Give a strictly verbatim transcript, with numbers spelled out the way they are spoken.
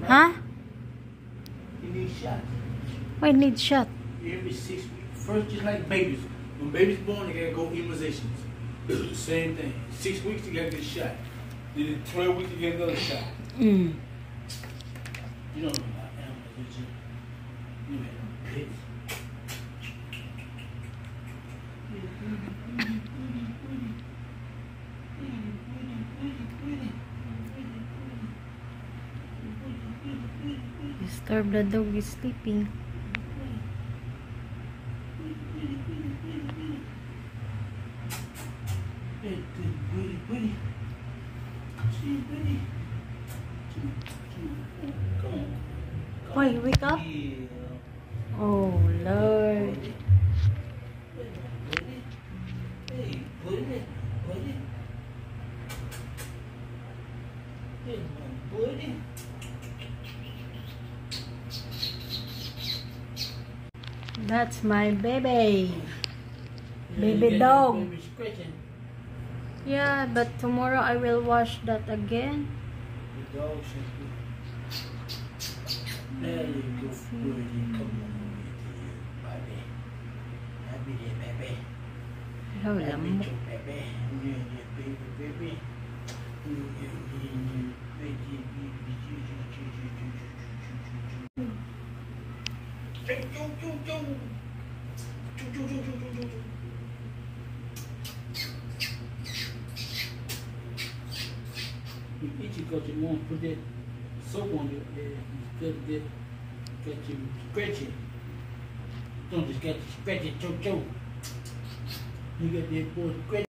Huh? He needs shots. Why need shot? Every six weeks. First, just like babies. When babies born, they gotta go immunizations. Same thing. Six weeks, you gotta get a shot. Then in twelve weeks, you get another shot. Mm. You don't know about animals, did you? You had pits. Disturb the dog is sleeping. Boy, wake up. Oh, Lord. That's my baby. Baby dog. Yeah, but tomorrow I will wash that again. The dog should be. There you go, birdie. Come on, baby. Happy day, baby. Hello, Happy lamok. day, baby. Yeah, yeah, baby, baby. Yeah, yeah, yeah, baby, baby. Choo, choo, choo, choo. Choo, choo, choo, choo, choo, choo. You eat it because you want to put that soap on your head instead of that, got you scratch it. Don't just got to scratch it, choo choo. You got that boy scratch.